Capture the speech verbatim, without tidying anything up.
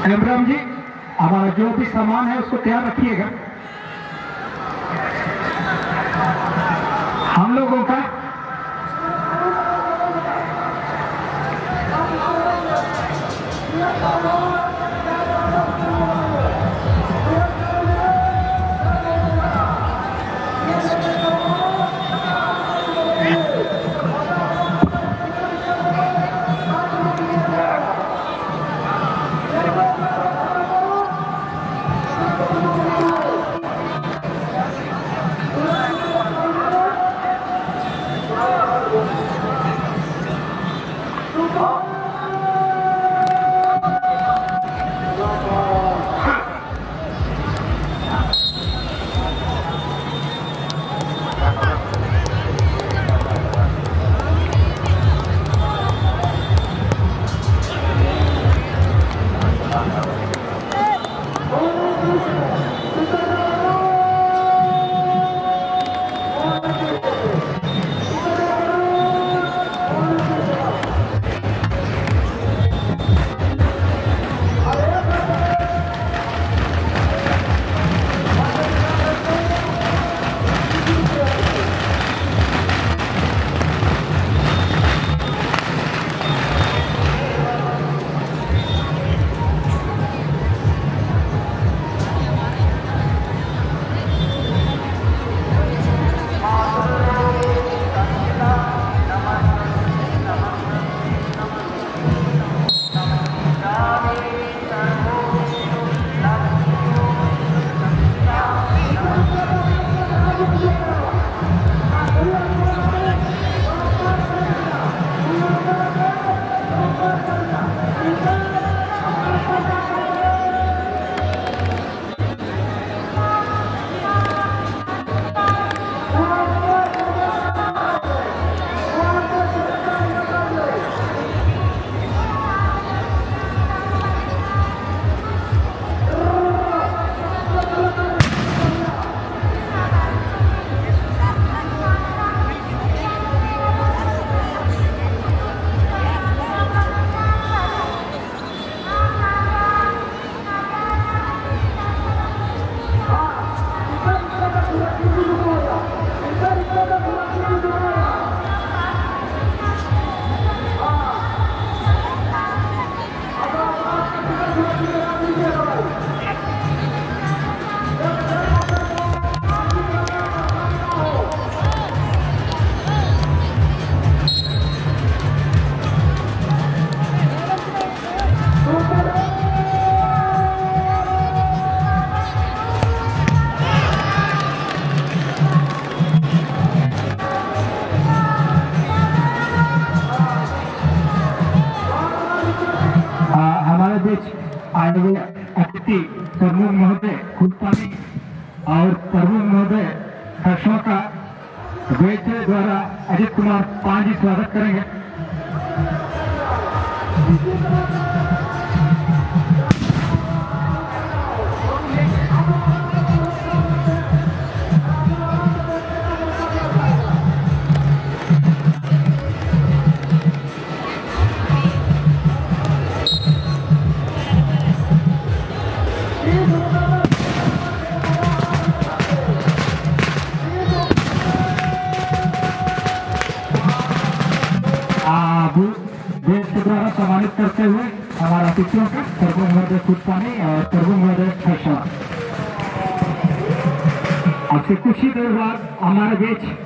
हेमराम जी, हमारा जो भी सामान है उसको तैयार रखिएगा। हम लोगों का अतिथि प्रमुख महोदय खुदपानी और प्रमुख महोदय खरसों का वैद्य द्वारा अजित कुमार पांजी स्वागत करेंगे। देश के द्वारा सम्मानित करते हुए हमारे अतिथियों का प्रभु महोदय खुदपानी और प्रभु महोदय खरसों। अब से कुछ ही देर बाद हमारे बीच